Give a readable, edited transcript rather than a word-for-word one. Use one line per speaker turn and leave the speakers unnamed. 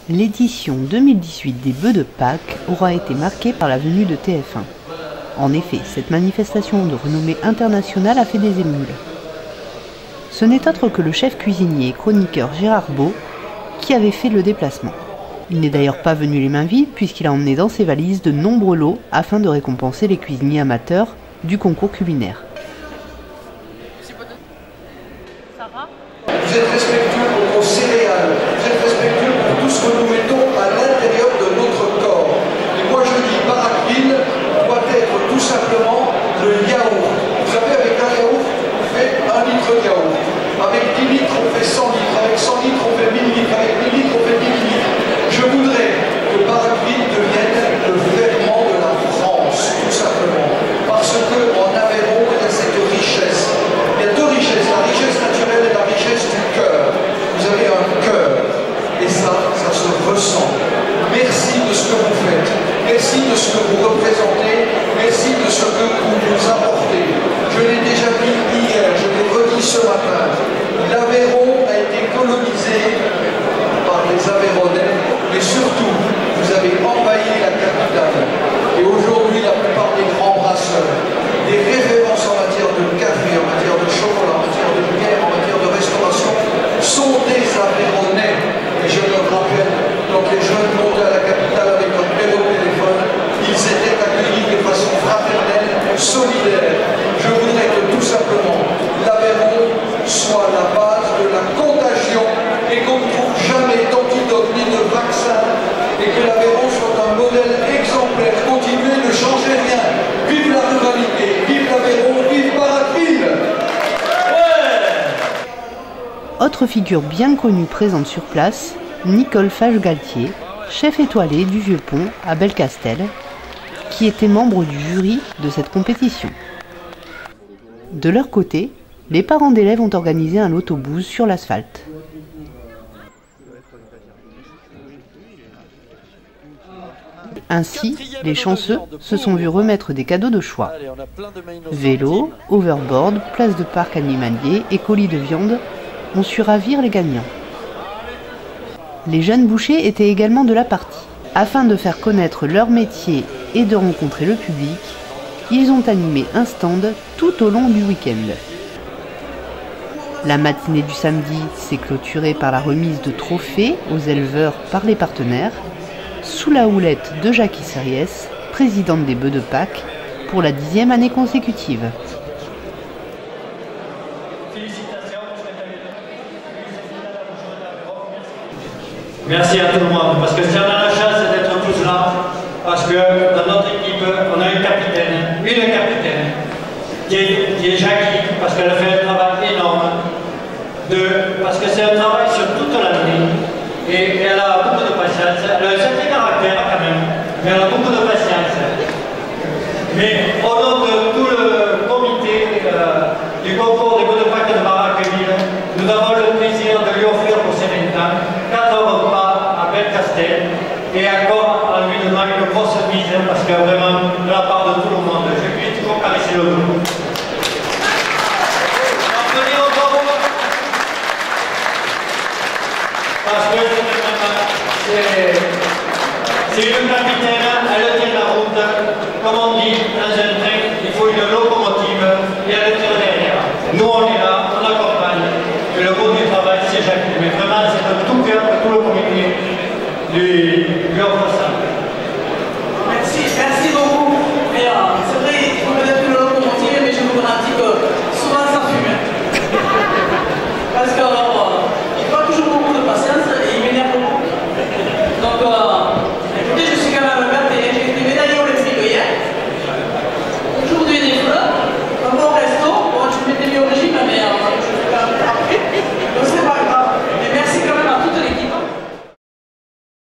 L'édition 2018 des Bœufs de Pâques aura été marquée par la venue de TF1. En effet, cette manifestation de renommée internationale a fait des émules. Ce n'est autre que le chef cuisinier et chroniqueur Gérard Beau qui avait fait le déplacement. Il n'est d'ailleurs pas venu les mains vides puisqu'il a emmené dans ses valises de nombreux lots afin de récompenser les cuisiniers amateurs du concours culinaire.
Vous êtes respectueux pour vos céréales, vous êtes respectueux pour tout ce que nous mettons à l'intérieur de notre corps. Et moi je dis Paraquil doit être tout simplement le yaourt. Vous savez, avec un yaourt, on fait 1 litre de yaourt. Avec 10 litres, on fait 100 litres. Avec 100 litres, on fait 1000 litres. Avec 1000 litres, on fait 10 000 litres. Je voudrais que Paraquil devienne le ferment de la France, tout simplement. Parce qu'en Aveyron, il y a cette richesse. Il y a deux richesses, la richesse naturelle et la richesse du cœur. Vous avez un cœur, et ça se ressent. Merci de ce que vous faites, merci de ce que vous représentez, merci de ce que vous nous apportez. Je l'ai déjà dit hier, je l'ai redit ce matin, l'Aveyron a été colonisé par les Aveyronnais, mais surtout, vous avez envahi la capitale. Et aujourd'hui, la plupart des grands brasseurs, des références en matière de café, en matière de chocolat, en matière de bière, en matière de restauration, sont des Aveyronnais. Et je le rappelle, quand les jeunes montaient à la capitale avec leur numéro de téléphone, ils étaient accueillis de façon fraternelle, solidaire. Je voudrais que tout simplement l'Aveyron soit la base de la contagion et qu'on ne trouve jamais d'antidote ni de vaccin et que l'Aveyron soit un modèle exemplaire. Continuez, ne changez rien. Vive la ruralité, vive l'Aveyron, vive Paraquil.
Autre figure bien connue présente sur place, Nicole Fage-Galtier, chef étoilé du Vieux-Pont à Belcastel, qui était membre du jury de cette compétition. De leur côté, les parents d'élèves ont organisé un loto-bouse sur l'asphalte. Ainsi, les chanceux se sont vus remettre des cadeaux de choix. Vélo, overboard, place de parc animalier et colis de viande ont su ravir les gagnants. Les jeunes bouchers étaient également de la partie. Afin de faire connaître leur métier et de rencontrer le public, ils ont animé un stand tout au long du week-end. La matinée du samedi s'est clôturée par la remise de trophées aux éleveurs par les partenaires, sous la houlette de Jackie Sériès, présidente des Bœufs de Pâques, pour la 10e année consécutive.
Merci à tout le monde, parce que si on a la chance d'être tous là, parce que dans notre équipe, on a une capitaine, qui est Jackie, parce qu'elle a fait un travail énorme, parce que c'est un travail sur toute l'année, et elle a beaucoup de patience, elle a un certain caractère quand même, mais elle a beaucoup de patience. Mais au nom de tout le comité du concours des Bœufs de Pâques de Paraquil, nous avons le plaisir de lui offrir pour ses 20 ans 4 repas à Belcastel et encore en lui donnant une grosse mise parce que vraiment de la part de tout le monde, je lui ai toujours caressé le dos. Parce que c'est une capitaine, elle tient la route, comme on dit dans un train, il faut une locomotive et elle tire derrière. Nous on est là, on accompagne, et le gros du travail c'est Jacques, mais vraiment c'est de tout cœur que tout le comité lui offre ça.